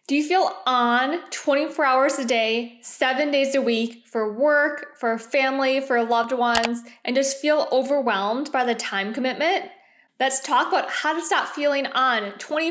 Do you feel on 24 hours a day, 7 days a week for work, for family, for loved ones, and just feel overwhelmed by the time commitment? Let's talk about how to stop feeling on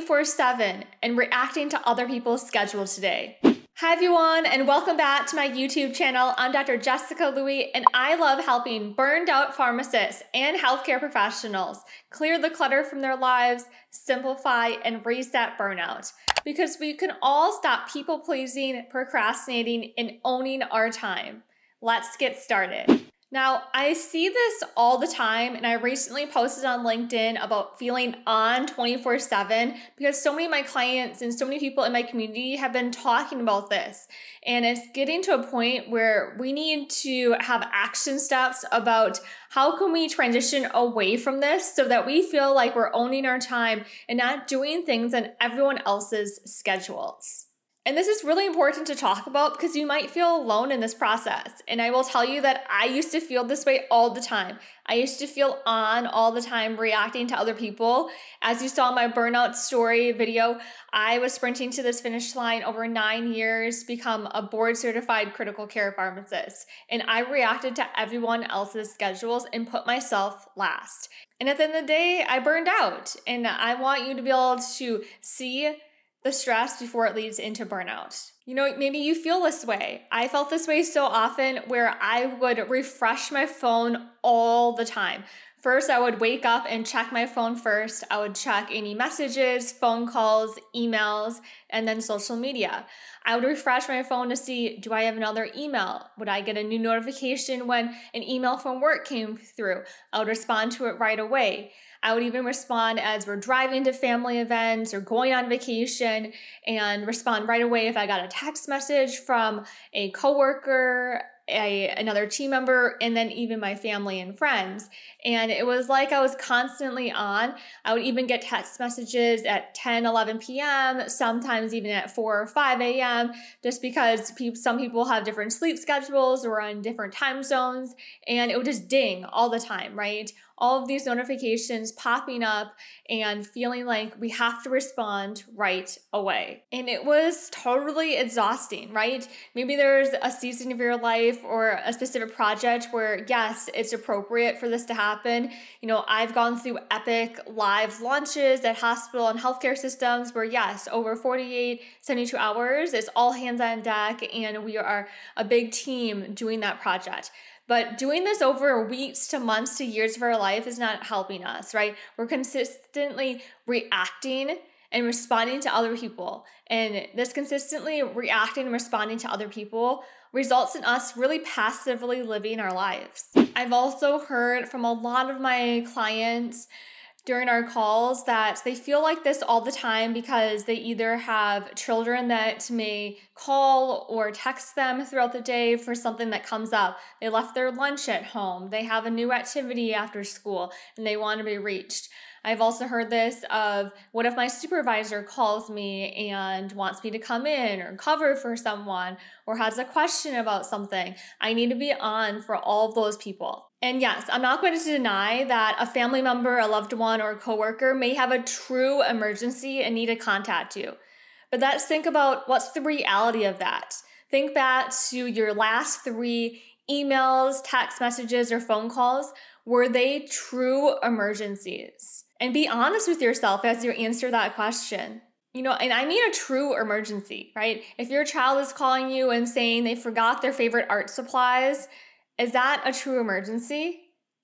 24/7 and reacting to other people's schedule today. Hi everyone, and welcome back to my YouTube channel. I'm Dr. Jessica Louie, and I love helping burned out pharmacists and healthcare professionals clear the clutter from their lives, simplify, and reset burnout. Because we can all stop people pleasing, procrastinating, and owning our time. Let's get started. Now, I see this all the time, and I recently posted on LinkedIn about feeling on 24/7 because so many of my clients and so many people in my community have been talking about this. And it's getting to a point where we need to have action steps about how can we transition away from this so that we feel like we're owning our time and not doing things on everyone else's schedules. And this is really important to talk about because you might feel alone in this process. And I will tell you that I used to feel this way all the time. I used to feel on all the time, reacting to other people. As you saw in my burnout story video, I was sprinting to this finish line over 9 years, become a board certified critical care pharmacist. And I reacted to everyone else's schedules and put myself last. And at the end of the day, I burned out. And I want you to be able to see the stress before it leads into burnout. You know, maybe you feel this way. I felt this way so often where I would refresh my phone all the time. First, I would wake up and check my phone first. I would check any messages, phone calls, emails, and then social media. I would refresh my phone to see, do I have another email? Would I get a new notification when an email from work came through? I would respond to it right away. I would even respond as we're driving to family events or going on vacation and respond right away if I got a text message from a coworker, another team member, and then even my family and friends. And it was like I was constantly on. I would even get text messages at 10, 11 p.m., sometimes even at 4 or 5 a.m., just because some people have different sleep schedules or on different time zones, and it would just ding all the time, right? All of these notifications popping up and feeling like we have to respond right away. And it was totally exhausting, right? Maybe there's a season of your life or a specific project where, yes, it's appropriate for this to happen. You know, I've gone through epic live launches at hospital and healthcare systems where, yes, over 48, 72 hours, it's all hands on deck, and we are a big team doing that project. But doing this over weeks to months to years of our life is not helping us, right? We're consistently reacting and responding to other people. And this consistently reacting and responding to other people results in us really passively living our lives. I've also heard from a lot of my clients during our calls that they feel like this all the time because they either have children that may call or text them throughout the day for something that comes up. They left their lunch at home. They have a new activity after school and they want to be reached. I've also heard this of, what if my supervisor calls me and wants me to come in or cover for someone or has a question about something? I need to be on for all of those people. And yes, I'm not going to deny that a family member, a loved one, or a coworker may have a true emergency and need to contact you. But let's think about what's the reality of that. Think back to your last 3 emails, text messages, or phone calls. Were they true emergencies? And be honest with yourself as you answer that question. You know, and I mean a true emergency, right? If your child is calling you and saying they forgot their favorite art supplies, is that a true emergency?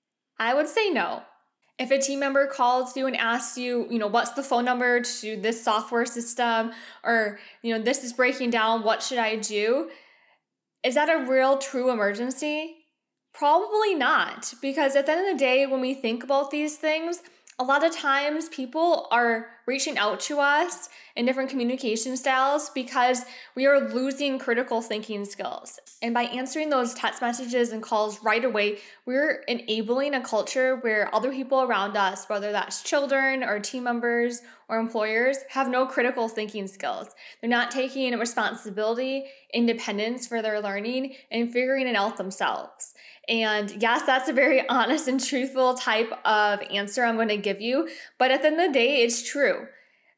I would say no. If a team member calls you and asks you, what's the phone number to this software system, or, this is breaking down, what should I do? Is that a real true emergency? Probably not, because at the end of the day, when we think about these things, a lot of times people are reaching out to us in different communication styles because we are losing critical thinking skills. And by answering those text messages and calls right away, we're enabling a culture where other people around us, whether that's children or team members or employers, have no critical thinking skills. They're not taking responsibility, independence for their learning, and figuring it out themselves. And yes, that's a very honest and truthful type of answer I'm going to give you, but at the end of the day, it's true.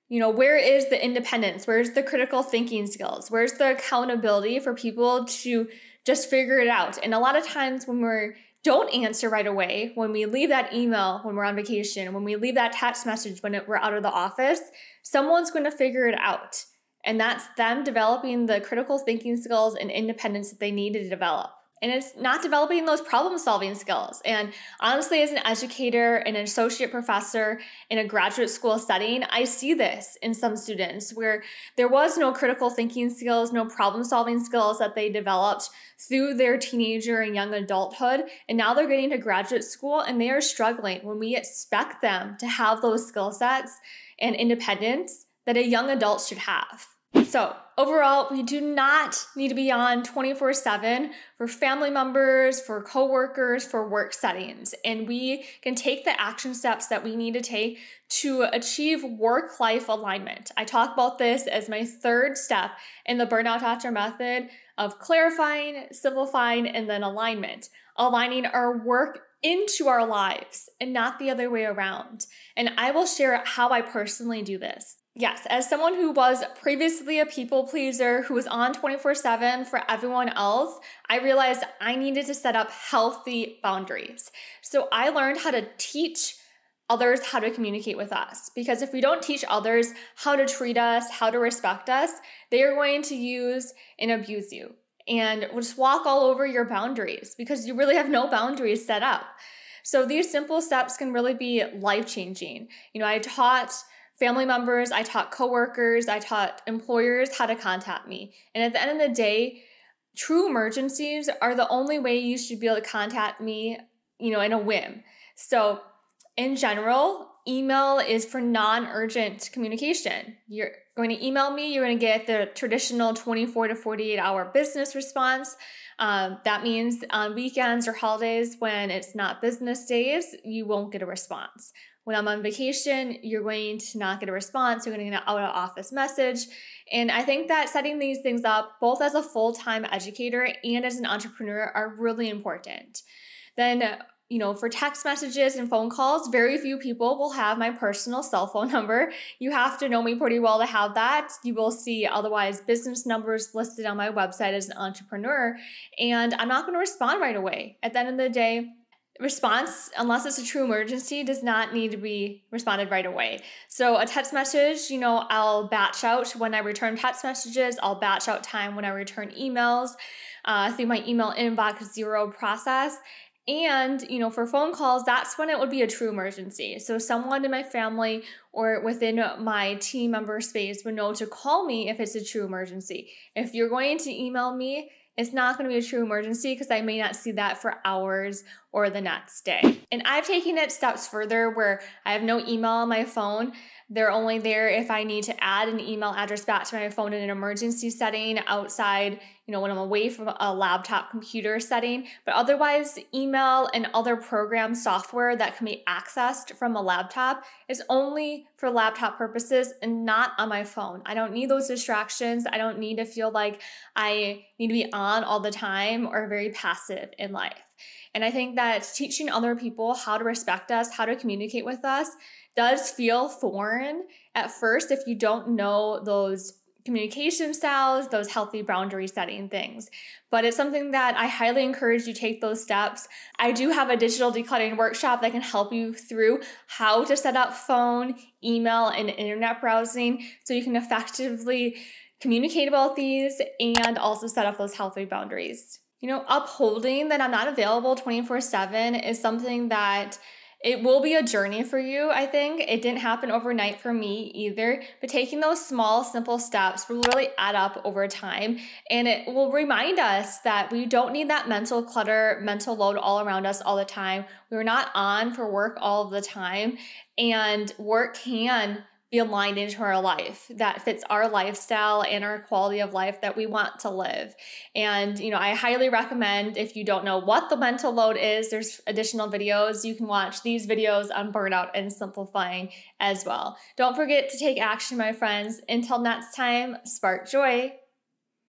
Where is the independence? Where's the critical thinking skills? Where's the accountability for people to just figure it out? And a lot of times when we don't answer right away, when we leave that email when we're on vacation, when we leave that text message when we're out of the office, someone's going to figure it out. And that's them developing the critical thinking skills and independence that they need to develop. And it's not developing those problem-solving skills. And honestly, as an educator and an associate professor in a graduate school setting, I see this in some students where there was no critical thinking skills, no problem-solving skills that they developed through their teenager and young adulthood. And now they're getting to graduate school and they are struggling when we expect them to have those skill sets and independence that a young adult should have. So overall, we do not need to be on 24/7 for family members, for coworkers, for work settings. And we can take the action steps that we need to take to achieve work-life alignment. I talk about this as my third step in the Burnout Doctor method of clarifying, simplifying, and then alignment. Aligning our work into our lives and not the other way around. And I will share how I personally do this. Yes, as someone who was previously a people pleaser, who was on 24/7 for everyone else, I realized I needed to set up healthy boundaries. So I learned how to teach others how to communicate with us. Because if we don't teach others how to treat us, how to respect us, they are going to use and abuse you and will just walk all over your boundaries because you really have no boundaries set up. So these simple steps can really be life-changing. I taught family members, I taught coworkers, I taught employers how to contact me. And at the end of the day, true emergencies are the only way you should be able to contact me, in a whim. So in general, email is for non-urgent communication. You're going to email me, you're going to get the traditional 24 to 48 hour business response. That means on weekends or holidays when it's not business days, you won't get a response. When I'm on vacation, you're going to not get a response. You're going to get an out-of-office message. And I think that setting these things up, both as a full-time educator and as an entrepreneur, are really important. Then, for text messages and phone calls, very few people will have my personal cell phone number. You have to know me pretty well to have that. You will see otherwise business numbers listed on my website as an entrepreneur. And I'm not going to respond right away. At the end of the day, response, unless it's a true emergency, does not need to be responded right away. So a text message, I'll batch out when I return text messages. I'll batch out time when I return emails through my email inbox zero process. And, for phone calls, that's when it would be a true emergency. So someone in my family or within my team member space would know to call me if it's a true emergency. If you're going to email me, it's not going to be a true emergency because I may not see that for hours or the next day. And I've taken it steps further where I have no email on my phone. They're only there if I need to add an email address back to my phone in an emergency setting outside, when I'm away from a laptop computer setting. But otherwise, email and other program software that can be accessed from a laptop is only for laptop purposes and not on my phone. I don't need those distractions. I don't need to feel like I need to be on all the time or very passive in life. And I think that teaching other people how to respect us, how to communicate with us, does feel foreign at first if you don't know those communication styles, those healthy boundary setting things. But it's something that I highly encourage you take those steps. I do have a digital decluttering workshop that can help you through how to set up phone, email, and internet browsing so you can effectively communicate about these and also set up those healthy boundaries. Upholding that I'm not available 24/7 is something that it will be a journey for you, I think. It didn't happen overnight for me either, but taking those small, simple steps will really add up over time. And it will remind us that we don't need that mental clutter, mental load all around us all the time. We're not on for work all of the time, and work can be aligned into our life that fits our lifestyle and our quality of life that we want to live. And, I highly recommend, if you don't know what the mental load is, there's additional videos. You can watch these videos on burnout and simplifying as well. Don't forget to take action, my friends. Until next time, spark joy.